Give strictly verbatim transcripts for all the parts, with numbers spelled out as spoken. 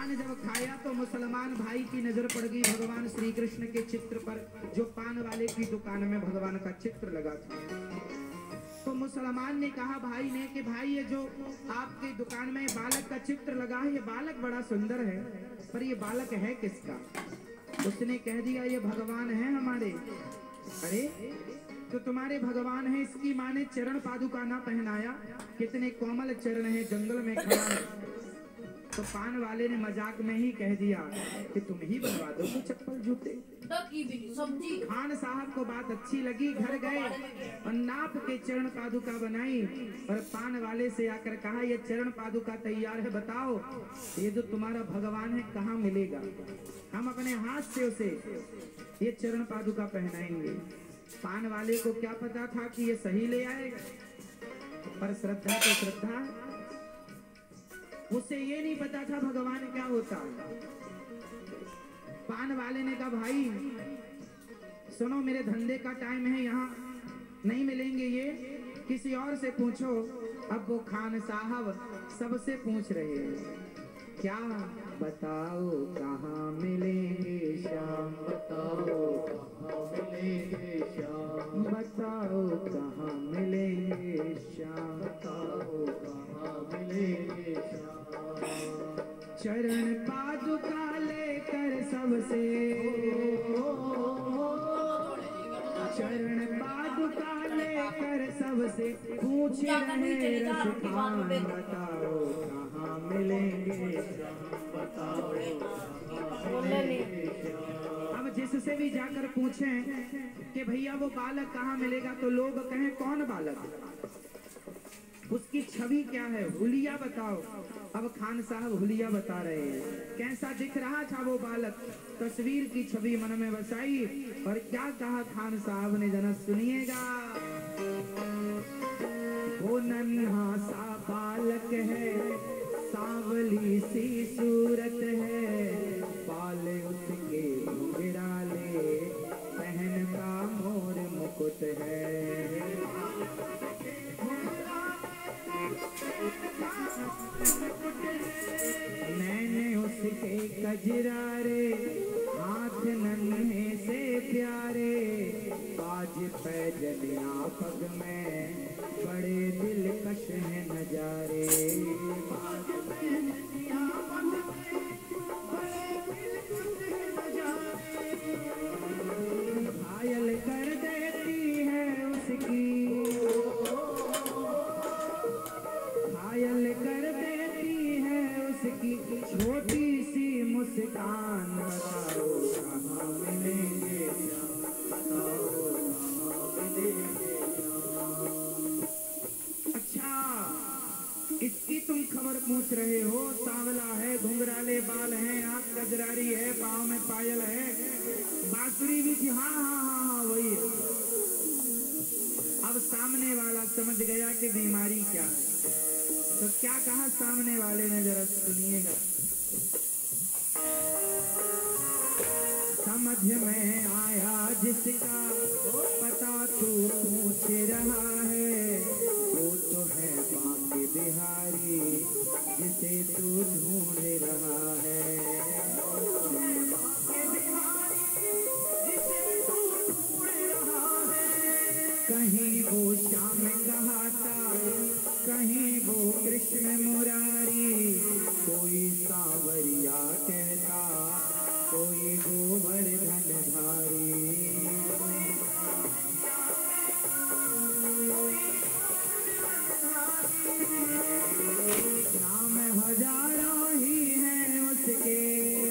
पान जब खाया तो मुसलमान भाई की नजर पड़ गई भगवान श्री कृष्ण के चित्र पर, जो पान वाले की दुकान में भगवान का चित्र लगा था। तो मुसलमान ने कहा भाई ने कि भाई ये जो आपकी दुकान में बालक का चित्र लगा है, ये बालक बड़ा सुंदर है, पर ये बालक है किसका? उसने कह दिया ये भगवान है हमारे। अरे तो तुम्हारे भगवान है, इसकी माँ ने चरण पादुका ना पहनाया? कितने कोमल चरण है, जंगल में खड़ा है। तो पान वाले ने मजाक में ही कह दिया कि तुम ही बनवा दो तो चप्पल जूते। खान साहब को बात अच्छी लगी, घर गए और नाप के चरण पादुका बनाई और पान वाले से आकर कहा ये चरण पादुका तैयार है, बताओ ये जो तुम्हारा भगवान है कहाँ मिलेगा? हम अपने हाथ से उसे ये चरण पादुका पहनाएंगे। पान वाले को क्या पता था कि ये सही ले आएगा, पर श्रद्धा तो श्रद्धा, उसे ये नहीं पता था भगवान क्या होता। पान वाले ने कहा भाई सुनो, मेरे धंधे का टाइम है, यहाँ नहीं मिलेंगे ये, किसी और से पूछो। अब वो खान साहब सबसे पूछ रहे हैं, क्या बताओ कहाँ मिलेंगे श्याम, बताओ कहाँ मिलेंगे श्याम, बताओ कहाँ मिलेंगे श्याम, बताओ कहाँ मिलेंगे श्याम। चरण पादुका लेकर सबसे, चरण पादुका लेकर सबसे पूछ रहे रसखान, बताओ कहाँ मिलेंगे, बताओ कहाँ मिलेंगे। अब जिससे भी जाकर पूछें कि भैया वो बालक कहाँ मिलेगा, तो लोग कहें कौन बालक, उसकी छवि क्या है, हुलिया बताओ। अब खान साहब हुलिया बता रहे हैं, कैसा दिख रहा था वो बालक, तस्वीर की छवि मन में बसाई और क्या कहा खान साहब ने, जरा सुनिएगा। वो नन्हा सा बालक है, सांवली सी सूरत है, बाल उसके घुंघराले, पहन का मोर मुकुट है। मैंने उसके कजरारे, हाथ नन्हे से प्यारे, बाज पैजनिया पग में, बड़े दिलकश है नजारे। बाज पैजनिया पग में, बड़े दिलकश है नजारे। घायल कर देती है उसकी, घायल कर देती है उसकी छोटी सी मुस्कान, बताओ कहाँ मिलेंगे, बताओ कहाँ मिलेंगे। अच्छा इसकी तुम खबर पूछ रहे हो, सांवला है, घुंघराले बाल हैं, आंख कजरारी है, पाँव में पायल है, बांसुरी भी थी, हाँ हाँ हाँ हाँ वही है। अब सामने वाला समझ गया कि बीमारी क्या है, तो क्या कहा सामने वाले ने, जरा सुनिएगा। समझ में आया जिसका पता तू पूछ रहा है, वो तो है बांके बिहारी जिसे तू ढूंढ रहा है। बांके बिहारी जिसे तू ढूंढ रहा है, कहीं वो श्याम कहाता, कहीं वो कृष्ण मुरारी, कोई सांवरिया कहता, कोई गोवर्धन धारी। नाम हजारों ही हैं उसके,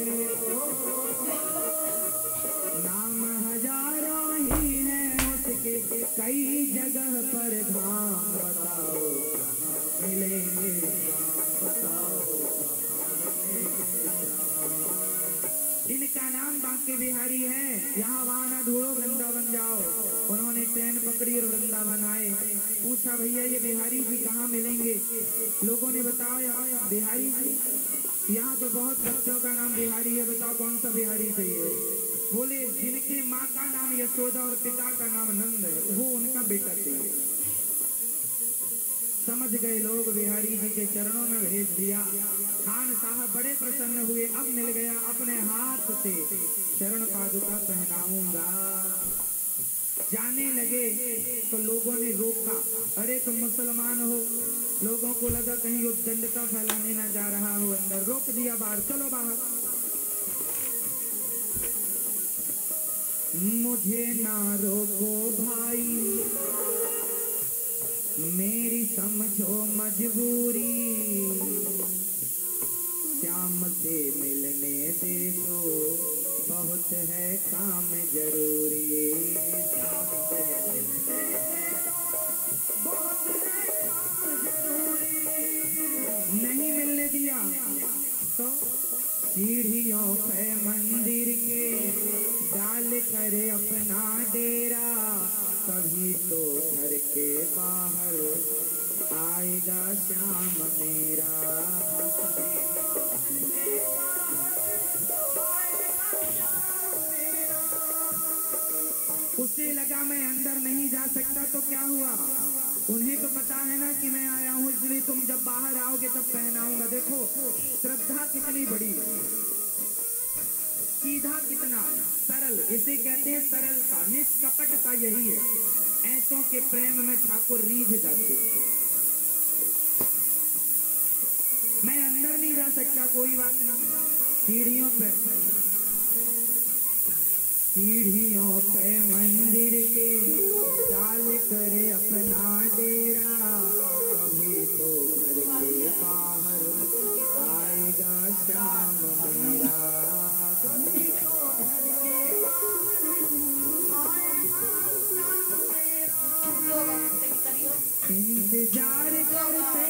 नाम हजारों ही हैं उसके, कई जगह पर धाम, बताओ मिलेंगे, बताओ इनका नाम बांके बिहारी है। यहाँ वहाँ ना ढूंढो, वृंदावन जाओ। उन्होंने ट्रेन पकड़ी और वृंदावन आए, पूछा भैया ये बिहारी जी कहाँ मिलेंगे? लोगों ने बताया बिहारी जी, यहाँ तो बहुत बच्चों का नाम बिहारी है, बताओ कौन सा बिहारी चाहिए? बोले जिनके माँ का नाम यशोदा और पिता का नाम नंद है, वो उनका बेटा चाहिए। समझ गए लोग, बिहारी जी के चरणों में भेज दिया। खान साहब बड़े प्रसन्न हुए, अब मिल गया, अपने हाथ से चरण पादुका पहनाऊंगा। जाने लगे तो लोगों ने रोका, अरे तुम मुसलमान हो। लोगों को लगा कहीं उद्दंडता फैलाने ना जा रहा हो अंदर, रोक दिया बाहर, चलो बाहर। मुझे ना रोको भाई, मेरी समझो मजबूरी, श्याम से मिलने दे दो, बहुत है काम जरूरी। श्याम से मिलने दे दो, बहुत है काम जरूरी। नहीं मिलने दिया तो सीढ़ियों पे मंदिर के डाल कर अपना डेरा, कभी तो घर के बाहर आएगा श्याम मेरा। उसे लगा मैं अंदर नहीं जा सकता तो क्या हुआ, उन्हें तो पता है ना कि मैं आया हूँ, इसलिए तुम जब बाहर आओगे तब पहनाऊंगा। देखो श्रद्धा कितनी बड़ी, सीधा कितना सरल, इसे कहते हैं सरलता, निष्कपटता। यही है, ऐसों के प्रेम में ठाकुर रीझ जाते। मैं अंदर नहीं जा सकता, कोई बात नहीं, सीढ़ियों पे सीढ़ियों पे मंदिर के डाल कर अपना डेरा,